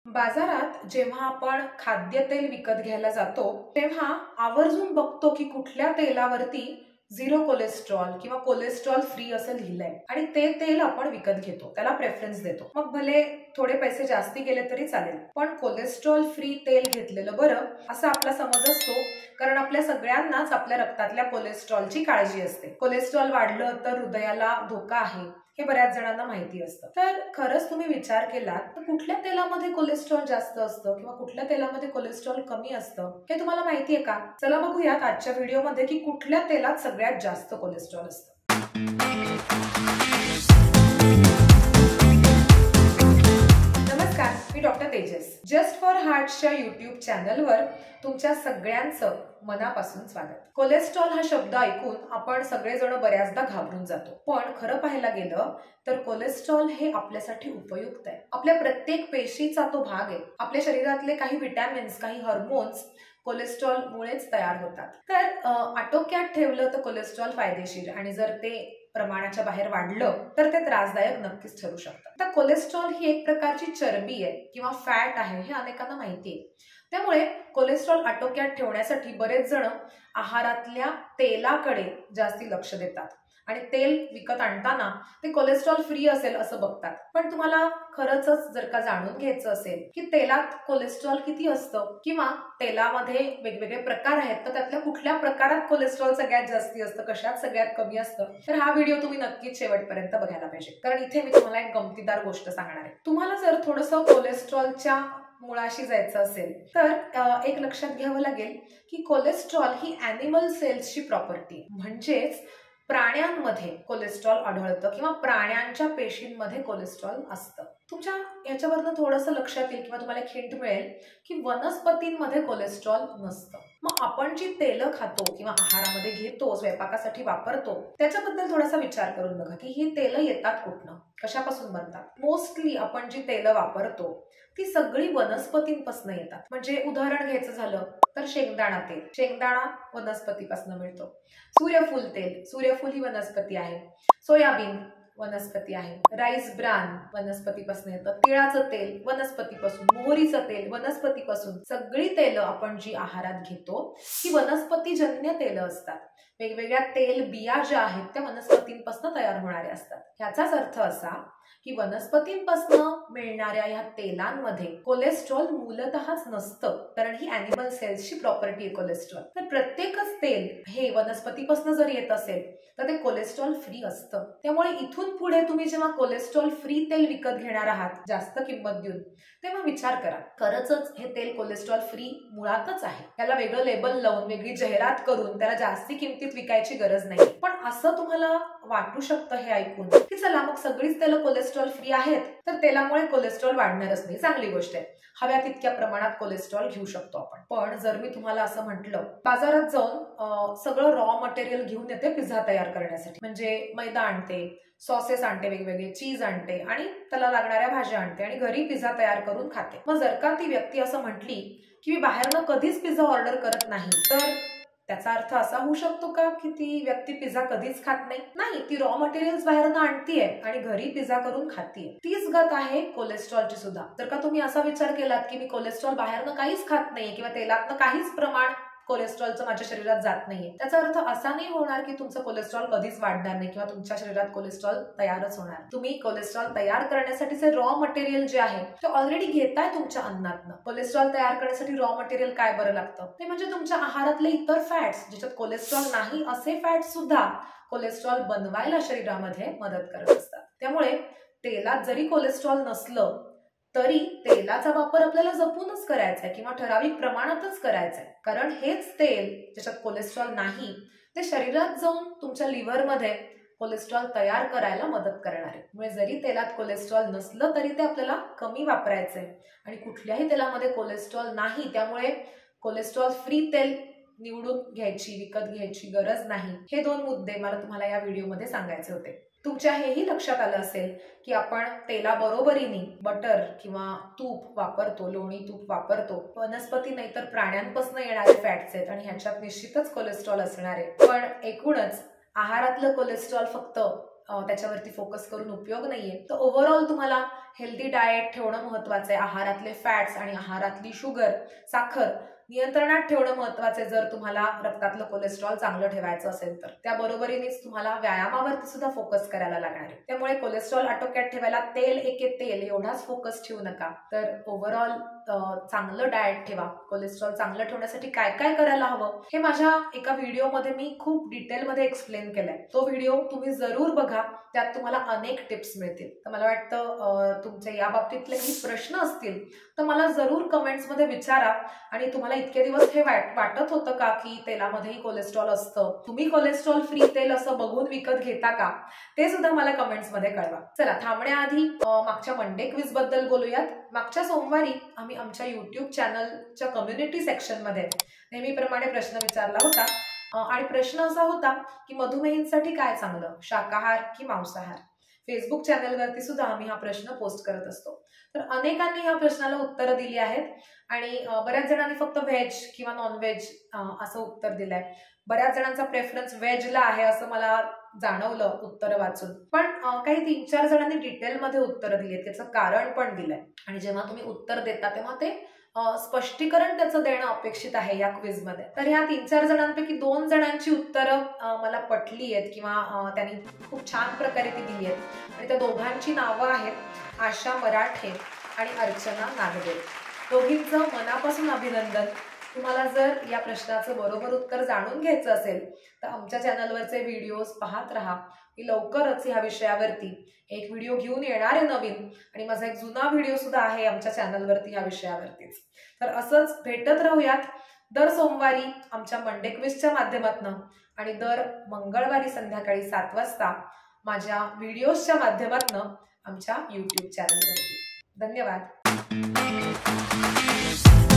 बाजारात जेव्हा आपण खाद्यतेल विकत घ्यायला जातो तेव्हा आवर्जून बघतो की कुठल्या तेलावरती 0 कोलेस्ट्रॉल किंवा कोलेस्ट्रॉल फ्री असं लिहिलंय आणि ते तेल आपण विकत घेतो, त्याला प्रेफरन्स देतो. मग भले थोडे पैसे जास्ती गेले तरी चालेल, पण कोलेस्ट्रॉल फ्री तेल घेतलेलं बरं असं आपला समज असतो. कारण आपल्या सगळ्यांनाच आपल्या रक्तातल्या कोलेस्ट्रॉलची काळजी असते. कोलेस्ट्रॉल वाढलं तर हृदयाला धोका आहे हे बऱ्याच जणांना माहिती असतं. तर खरंच तुम्ही विचार केलात तर कुठल्या तेलामध्ये कोलेस्ट्रॉल जास्त असतं किंवा कुठल्या तेलामध्ये कोलेस्ट्रॉल कमी असतं हे तुम्हाला माहितीये का? चला बघूयात आजच्या व्हिडिओमध्ये की कुठल्या तेलात सगळ्यात जास्त कोलेस्ट्रॉल असतं. नमस्कार, मी डॉक्टर तेजस. जस्ट फॉर हार्टच्या युट्यूब चॅनलवर तुमच्या सगळ्यांचं मनापासून स्वागत. कोलेस्ट्रॉल हा शब्द ऐकून आपण सगळेजण बऱ्याचदा घाबरून जातो, पण खरं पाहायला गेलं तर कोलेस्ट्रॉल हे आपल्यासाठी उपयुक्त आहे. आपल्या प्रत्येक पेशीचा तो भाग आहे. आपल्या शरीरातले काही विटॅमिन्स, काही हार्मोन्स कोलेस्ट्रॉल मुळेच तयार होतात. तर आटोक्यात ठेवलं तर कोलेस्ट्रॉल फायदेशीर आणि जर ते प्रमाणाच्या बाहेर वाढलं तर ते त्रासदायक नक्कीच ठरू शकतं. तर कोलेस्ट्रॉल ही एक प्रकारची चरबी आहे किंवा फॅट आहे हे अनेकांना माहिती आहे. त्यामुळे कोलेस्ट्रॉल आटोक्यात ठेवण्यासाठी बरेच जण आहारातल्या तेलाकडे जास्ती लक्ष देतात आणि तेल विकत आणताना ते कोलेस्ट्रॉल फ्री असेल असं बघतात. पण तुम्हाला खरंच जर का जाणून घ्यायचं असेल की तेलात कोलेस्ट्रॉल किती असतं किंवा तेलामध्ये वेगवेगळे प्रकार आहेत तर त्यातल्या कुठल्या प्रकारात कोलेस्ट्रॉल सगळ्यात जास्ती असतं, कशात सगळ्यात कमी असतं, तर हा व्हिडिओ तुम्ही नक्कीच शेवटपर्यंत बघायला पाहिजे. कारण इथे मी तुम्हाला एक गमतीदार गोष्ट सांगणार आहे. तुम्हाला जर थोडंसं कोलेस्ट्रॉलच्या मुळाशी जायचं असेल तर एक लक्षात घ्यावं लागेल की कोलेस्ट्रॉल ही ॲनिमल सेल्सची प्रॉपर्टी, म्हणजेच प्राण्यांमध्ये कोलेस्ट्रॉल आढळतं किंवा प्राण्यांच्या पेशींमध्ये कोलेस्ट्रॉल असतं. तुमच्या याच्यावरनं थोडंसं लक्षात येईल किंवा तुम्हाला एक हिंट मिळेल की वनस्पतींमध्ये कोलेस्ट्रॉल नसतं. मग आपण जी तेलं खातो किंवा आहारामध्ये घेतो, स्वयंपाकासाठी वापरतो, त्याच्याबद्दल थोडासा विचार करून बघा की ही तेलं येतात कुठनं, कशापासून बनतात. मोस्टली आपण जी तेलं वापरतो ती सगळी वनस्पतींपासून येतात. म्हणजे उदाहरण घ्यायचं झालं तर शेंगदाणा तेल, शेंगदाणा वनस्पतीपासून मिळतो. सूर्यफूल तेल, सूर्यफूल ही वनस्पती आहे. सोयाबीन वनस्पती आहे. राईस ब्रान वनस्पतीपासून येतं. तिळाचं तेल वनस्पतीपासून, मोहरीचं तेल वनस्पतीपासून. सगळी तेलं आपण जी आहारात घेतो ही वनस्पतीजन्य तेलं असतात. वेगवेगळ्या तेल बिया ज्या आहेत त्या वनस्पतींपासून तयार होणाऱ्या असतात. ह्याचाच अर्थ असा की वनस्पतींपासून मिळणाऱ्या या तेलांमध्ये कोलेस्ट्रॉल मूलतःच नसतं, कारण ही ॲनिमल सेल्सची प्रॉपर्टी आहे कोलेस्ट्रॉल. तर प्रत्येकच तेल हे वनस्पतीपासून जर येत असेल तर ते कोलेस्ट्रॉल फ्री असतं. त्यामुळे इथून पुढे तुम्ही जेव्हा कोलेस्ट्रॉल फ्री तेल विकत घेणार आहात जास्त किंमत देऊन, तेव्हा विचार करा खरंच हे तेल कोलेस्ट्रॉल फ्री मुळातच आहे. त्याला वेगळं लेबल लावून वेगळी जाहिरात करून त्याला जास्ती किमतीत विकायची गरज नाही. पण असं तुम्हाला वाटू शकतं हे ऐकून की चला मग सगळीच तेलं कोलेस्ट्रॉल फ्री आहेत तर तेलामुळे कोलेस्ट्रॉल वाढणारच नाही. चांगली गोष्ट आहे, हव्या तितक्या प्रमाणात कोलेस्ट्रॉल घेऊ शकतो आपण. पण जर मी तुम्हाला असं म्हटलं बाजारात जाऊन सगळं रॉ मटेरियल घेऊन येते पिझ्झा तयार करण्यासाठी, म्हणजे मैदा आणते, सॉसेस आणते, वेगवेगळे चीज आणते आणि त्याला लागणाऱ्या भाज्या आणते आणि घरी पिझ्झा तयार करून खाते. मग जर का ती व्यक्ती असं म्हटली की मी बाहेरनं कधीच पिझ्झा ऑर्डर करत नाही, तर त्याचा अर्थ असा होऊ शकतो का की ती व्यक्ती पिझ्झा कधीच खात नाही? नाही, ती रॉ मटेरियल्स बाहेरनं आणतीये आणि घरी पिझ्झा करून खातीये. तीच गत आहे कोलेस्ट्रॉलची सुद्धा. जर का तुम्ही असा विचार केलात की मी कोलेस्ट्रॉल बाहेरनं काहीच खात नाही किंवा तेलातनं काहीच प्रमाण कोलेस्ट्रॉलचं माझ्या शरीरात जात नाहीये, त्याचा अर्थ असा नाही होणार की तुमचं कोलेस्ट्रॉल कधीच वाढणार नाही किंवा तुमच्या शरीरात कोलेस्ट्रॉल तयारच होणार. तुम्ही कोलेस्ट्रॉल तयार करण्यासाठीचे रॉ मटेरियल जे आहे ते ऑलरेडी घेताय तुमच्या अन्नातनं. कोलेस्ट्रॉल तयार करण्यासाठी रॉ मटेरियल काय बरं लागतं? ते म्हणजे तुमच्या आहारातले इतर फॅट्स, ज्याच्यात कोलेस्ट्रॉल नाही असे फॅट्स सुद्धा कोलेस्ट्रॉल बनवायला शरीरामध्ये मदत करत असतात. त्यामुळे तेलात जरी कोलेस्ट्रॉल नसलं तरी तेलाचा वापर आपल्याला जपूनच करायचा आहे किंवा ठराविक प्रमाणातच करायचा आहे. कारण हेच तेल ज्याच्यात कोलेस्ट्रॉल नाही ते शरीरात जाऊन तुमच्या लिव्हरमध्ये कोलेस्ट्रॉल तयार करायला मदत करणार आहे. त्यामुळे जरी तेलात कोलेस्ट्रॉल नसलं तरी ते आपल्याला कमी वापरायचंय आणि कुठल्याही तेलामध्ये कोलेस्ट्रॉल नाही, त्यामुळे कोलेस्ट्रॉल फ्री तेल निवडून घ्यायची, विकत घ्यायची गरज नाही. हे 2 मुद्दे मला तुम्हाला या व्हिडिओमध्ये सांगायचे होते. तुमच्या हेही लक्षात आलं असेल की आपण तेलाबरोबरीने बटर किंवा तूप वापरतो, लोणी तूप वापरतो. वनस्पती नाही तर प्राण्यांपासून येणारे फॅट्स आहेत आणि ह्याच्यात निश्चितच कोलेस्ट्रॉल असणार आहे. पण एकूणच आहारातलं कोलेस्ट्रॉल फक्त त्याच्यावरती फोकस करून उपयोग नाहीये. तर ओव्हरऑल तुम्हाला हेल्दी डाएट ठेवणं महत्त्वाचं आहे. आहारातले फॅट्स आणि आहारातली शुगर, साखर नियंत्रणात ठेवणं महत्त्वाचं आहे जर तुम्हाला रक्तातलं कोलेस्ट्रॉल चांगलं ठेवायचं असेल तर. त्याबरोबरीनेच तुम्हाला व्यायामावरती सुद्धा फोकस करायला लागणार आहे. त्यामुळे कोलेस्ट्रॉल आटोक्यात ठेवायला तेल एके तेल एवढाच फोकस ठेवू नका, तर ओव्हरऑल चांगलं डाएट ठेवा. कोलेस्ट्रॉल चांगलं ठेवण्यासाठी काय काय करायला हवं हे माझ्या एका व्हिडिओमध्ये मी खूप डिटेलमध्ये एक्सप्लेन केलंय. तो व्हिडिओ तुम्ही जरूर बघा, त्यात तुम्हाला अनेक टिप्स मिळतील. तर मला वाटतं तुमच्या या बाबतीतले काही प्रश्न असतील तर मला जरूर कमेंट्समध्ये विचारा. आणि तुम्हाला इतके दिवस हे वाटत होतं का की तेलामध्येही कोलेस्ट्रॉल असतं, तुम्ही कोलेस्ट्रॉल फ्री तेल असं बघून विकत घेता का, ते सुद्धा मला कमेंट्समध्ये कळवा. चला थांबण्याआधी मागच्या मंडे क्विज बद्दल बोलूयात. मागच्या सोमवारी आम्ही आमच्या युट्यूब चॅनलच्या कम्युनिटी सेक्शनमध्ये नेहमीप्रमाणे प्रश्न विचारला होता. आणि प्रश्न असा होता की मधुमेहींसाठी काय चांगलं, शाकाहार की मांसाहार. फेसबुक चॅनलवरती सुद्धा आम्ही हा प्रश्न पोस्ट करत असतो. तर अनेकांनी या प्रश्नाला उत्तरं दिली आहेत आणि बऱ्याच जणांनी फक्त व्हेज किंवा नॉनव्हेज असं उत्तर दिलंय. बऱ्याच जणांचा प्रेफरन्स व्हेजला आहे असं मला जाणवलं उत्तर वाचून. पण काही 3-4 जणांनी डिटेलमध्ये उत्तरं दिली, त्याचं कारण पण दिलंय. आणि जेव्हा तुम्ही उत्तर देता तेव्हा ते स्पष्टीकरण त्याचं देणं अपेक्षित आहे या क्विजमध्ये. तर ह्या 3-4 जणांपैकी 2 जणांची उत्तरं मला पटली आहेत किंवा त्यांनी खूप छान प्रकारे ती दिली आहेत. आणि त्या दोघांची नावं आहेत आशा मराठे आणि अर्चना नागदेव. दोघींचं मनापासून अभिनंदन. तुम्हाला जर या प्रश्नाचं बरोबर उत्तर जाणून घ्यायचं असेल तर आमच्या चॅनलवरचे व्हिडिओज पाहत राहा. मी लवकरच ह्या विषयावरती एक व्हिडिओ घेऊन येणार आहे नवीन, आणि माझा एक जुना व्हिडिओ सुद्धा आहे आमच्या चॅनलवरती ह्या विषयावरतीच. तर असंच भेटत राहूयात दर सोमवारी आमच्या मंडे क्विजच्या माध्यमातून आणि दर मंगळवारी संध्याकाळी 7 वाजता माझ्या व्हिडिओजच्या माध्यमातून आमच्या युट्यूब चॅनलवरती. धन्यवाद.